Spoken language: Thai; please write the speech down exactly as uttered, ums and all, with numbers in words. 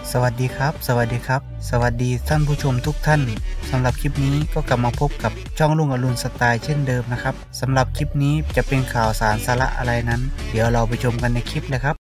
สวัสดีครับสวัสดีครับสวัสดีท่านผู้ชมทุกท่านสำหรับคลิปนี้ก็กลับมาพบกับช่องลุงอรุณสไตล์เช่นเดิมนะครับสำหรับคลิปนี้จะเป็นข่าวสารสาระอะไรนั้นเดี๋ยวเราไปชมกันในคลิปเลยครับ